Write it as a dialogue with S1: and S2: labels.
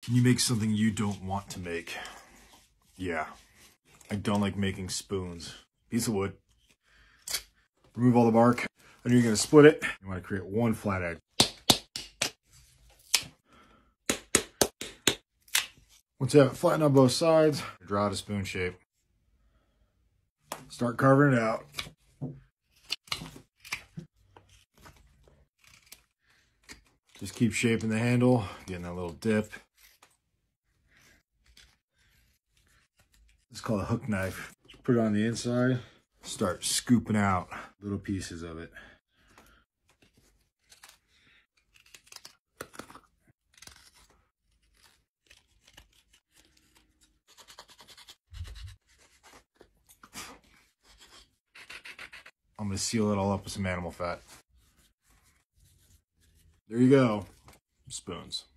S1: Can you make something you don't want to make? Yeah. I don't like making spoons. Piece of wood. Remove all the bark. Then you're going to split it. You want to create one flat edge. Once you have it flattened on both sides, draw out a spoon shape. Start carving it out. Just keep shaping the handle, getting that little dip. It's called a hook knife. Just put it on the inside. Start scooping out little pieces of it. I'm going to seal it all up with some animal fat. There you go. Spoons.